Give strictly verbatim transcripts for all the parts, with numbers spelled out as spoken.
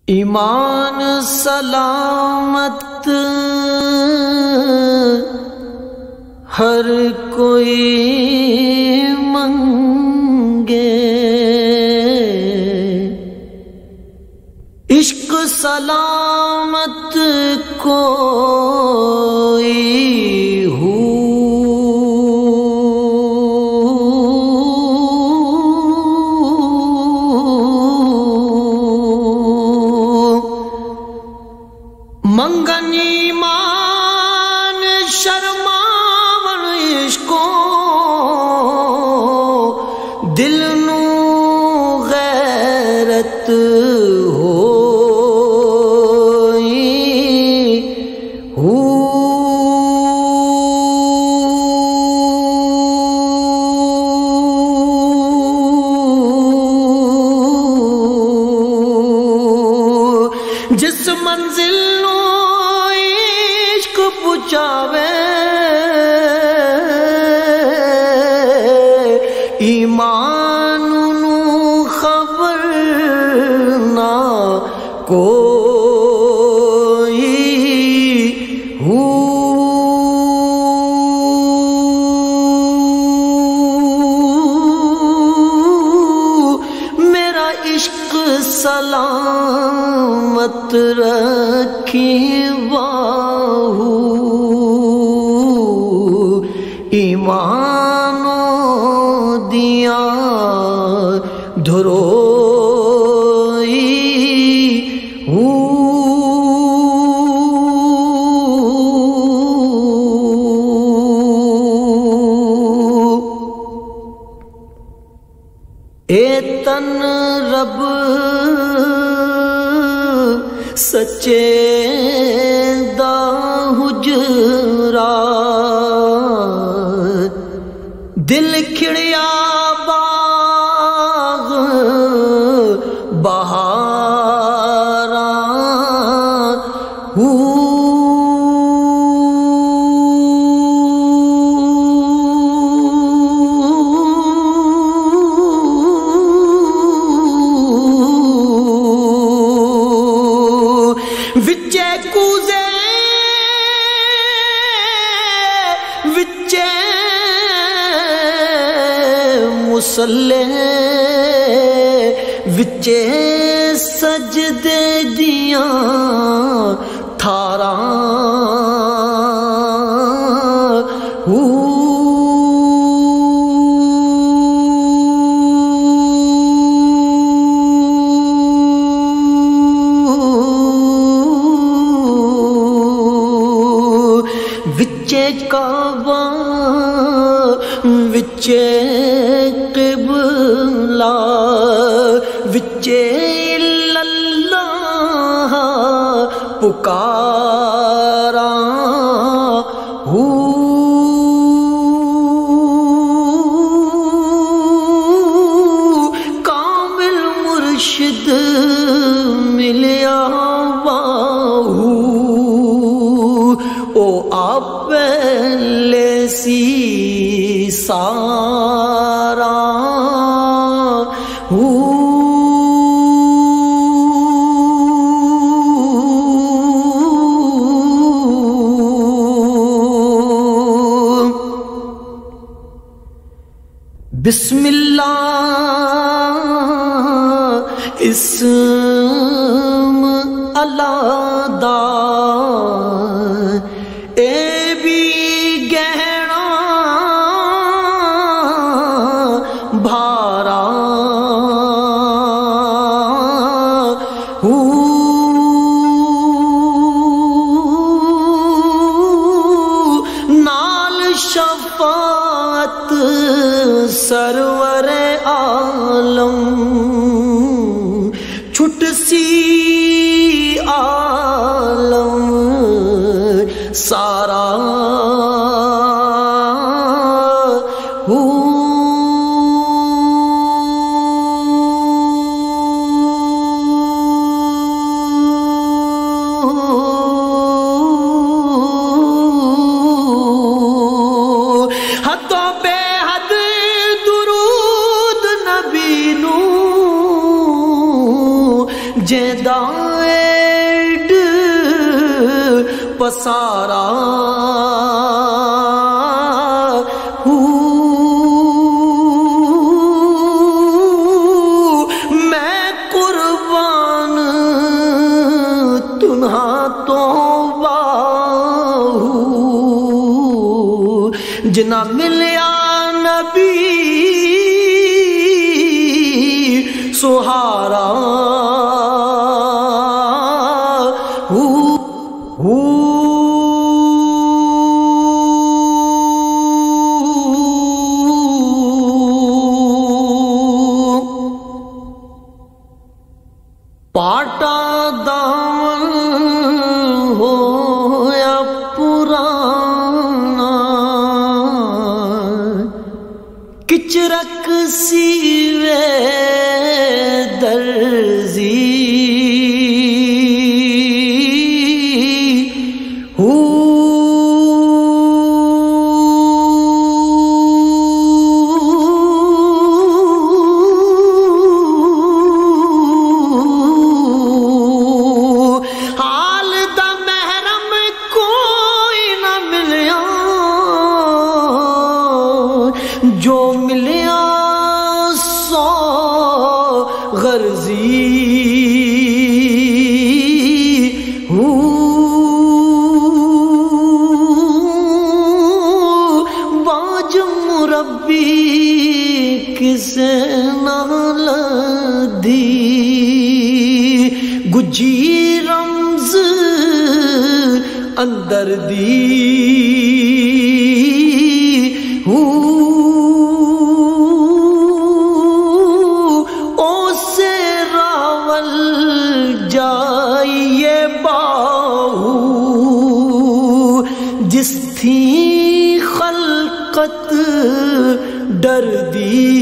ایمان سلامت ہر کوئی منگے، عشق سلامت کوئی ہو، منگن ایمان شرماون عشقوں دل نو غیرت جس منزل نو عشق پہنچاوے، ایمان نو خبر نہ کوئی ہو، میرا عشق سلامت رکھی باہو، ایمانوں دیاں دھروئی ہو، اے تن رب سچے دا حجرا، دل کھڑیا باغ بہاراں ہو، وچے کوزے وچے مصلے وچے سجدے دیاں تھاراں ہو، وچے کعبہ وچے قبلہ وچے اللہ پکاراں ہو، کامل مرشد ملیا باہو، او آپ پہلے سی سارا ہو، بسم اللہ اسم اللہ دا اے بھی گہنا بھارا ہو، نال شفاعت سرور عالم چھٹ سی آ جیدا ایڈ پسارا میں قربان تنہا تو باہو جنا ملیا نبی سہارا پاٹا دامن ہو یا پرانا کچرک سیوے درزی جو ملیا سو غرضی باج مربی کسے نال دی گجی رمز اندر دی جس تھی خلقت ڈر دی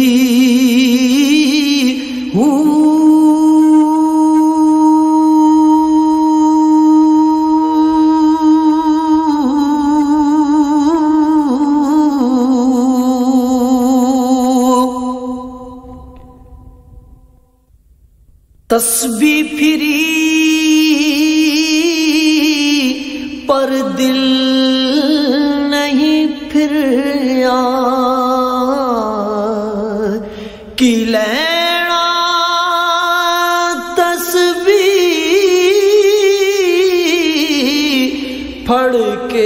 تسبیح پھری پر دل نہیں پھریا کی لینا تسبیح پھڑ کے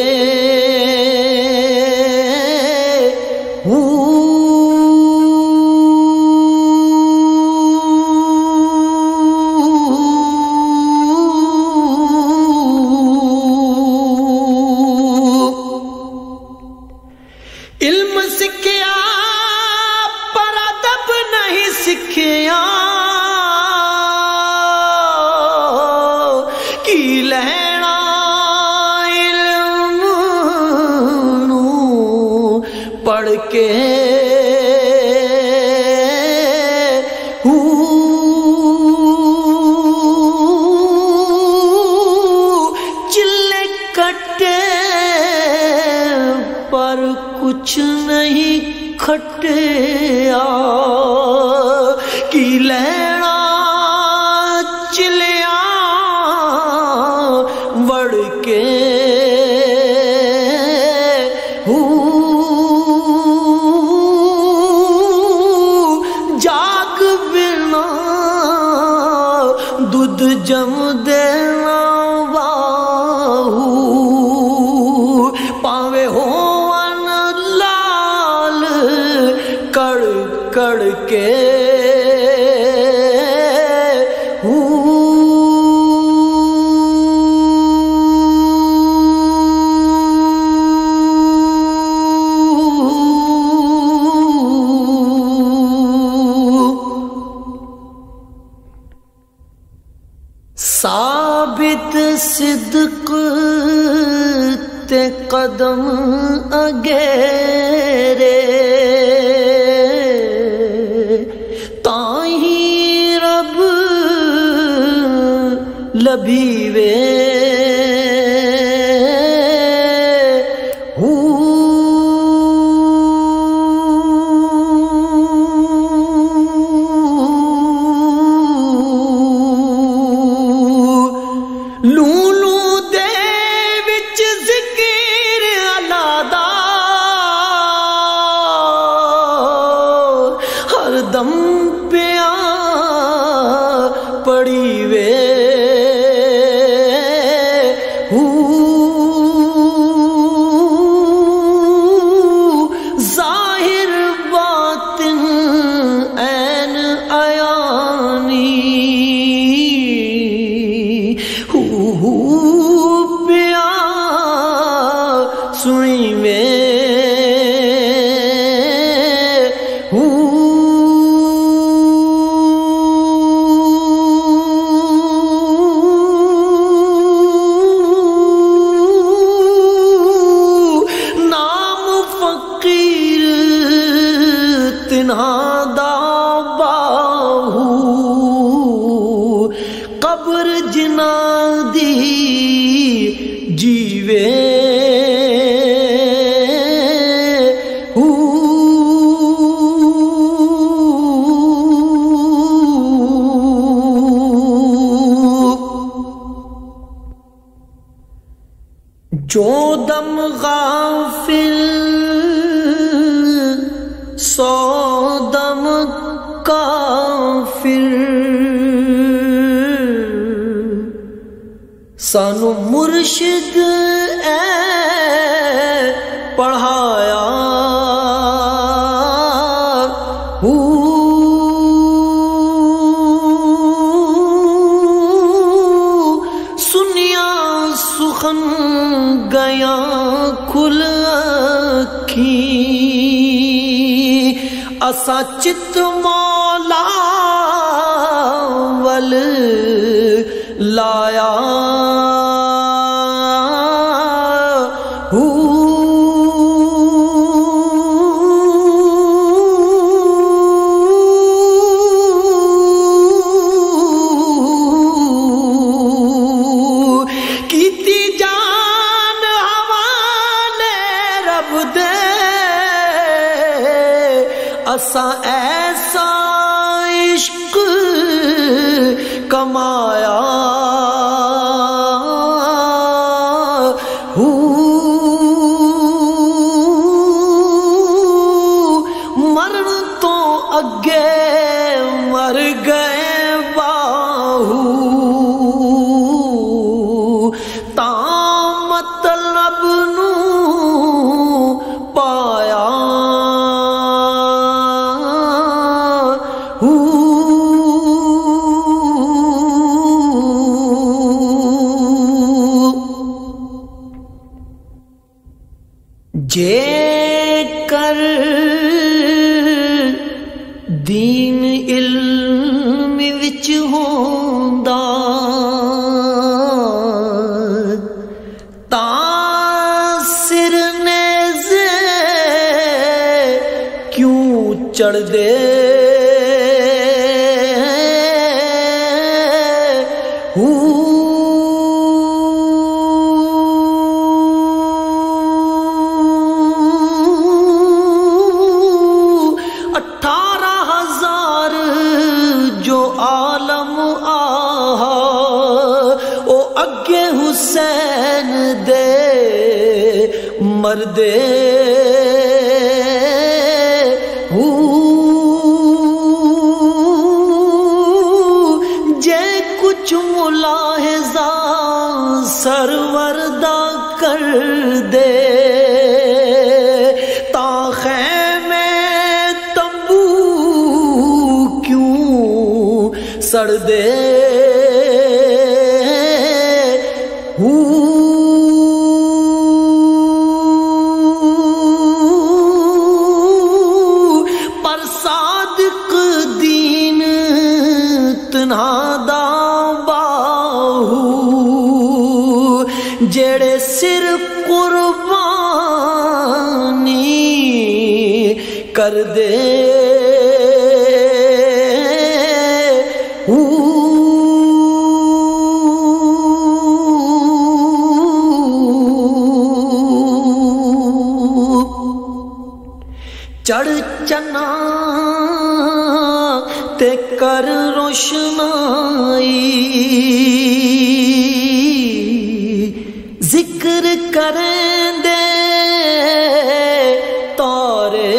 علم سکھیا پر ادب نہیں سکھیا کی لینا علم نو پڑھ کے چلے کٹے پر کچھ نہیں کھٹیا کی لینا چلیا وڑ کے جاگ بنا دودھ جم دینا باہو پاوے ہو کڑ کڑ کے ثابت صدق تے قدم اگیرے تاہی رب لبھیوے کڑی وے ظاہر باطن عین عیانی پیا سنی وے قبر جنا دی جیوے جو دم غافل سو دم کافر سانو مرشد اے پڑھایا سنیا سخن گیا کھل اکھی اسا چت مولا ول لایا کیتی جان حوالے رب دے اساں ایسا عشق کمایا مرن تو اگے مر گئے باہو تا مطلب نو پایا جے کر دین علم وچ ہوندا تا سر نیزے کیوں چڑھ دے اٹھارہ ہزار جو عالم آہا او اگے حسین دے مردے جے کچھ ملاحظہ سرور دا کر دے تا خیمے تمبو کیوں سڑ دے پر صادق دین تنہا دا باہو جڑے سر قربانی کر دے چڑھ چنا تے کر روشنائی ذکر کریں دے تارے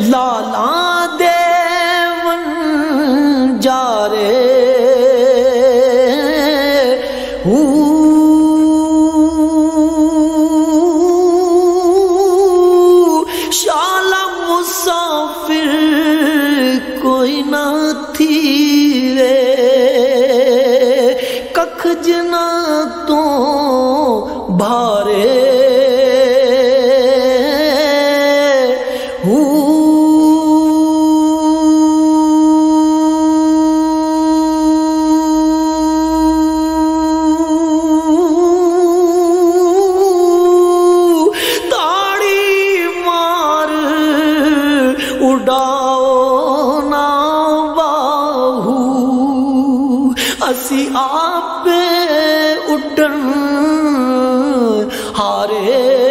لالا دیون جارے شالا مسافر کوئی نہ تھی وے ککھ جنا تو بھارے اڑاؤ نا باہو اسی آپ اٹھن ہارے